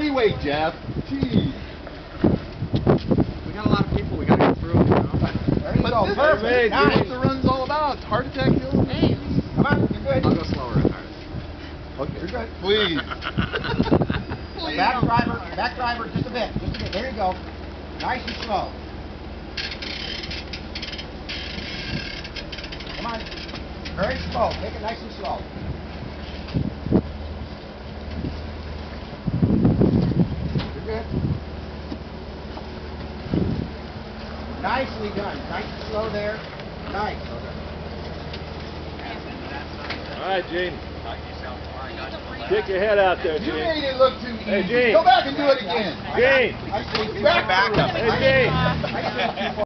freeway, Jeff. Jeez. We got a lot of people we got to get through. You know? There you go. This Perfect. is what the run's all about. It's Heart Attack Hill. Hey. Come on, you're good. I'll go slower at times. Okay, you're good. Please. Back driver, just a bit. There you go. Nice and slow. Come on. Very slow. Make it nice and slow. You're good. Nicely done. Nice and slow there. Nice. All right, Gene. Stick your head out there, You Gene. made it look too easy. Hey, Gene. Go back and do it again. Gene. Back up. Hey, Gene.